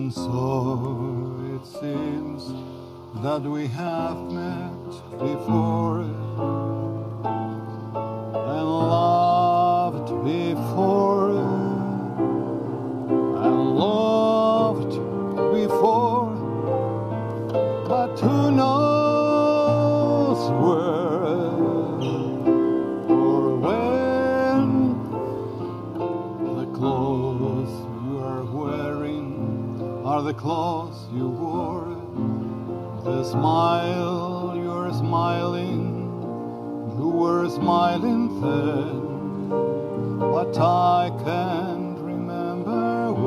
And so it seems that we have met before and loved before and loved before, but who knows where or when. The clothes you are wearing are the clothes you wore. The smile you're smiling, you were smiling then. But I can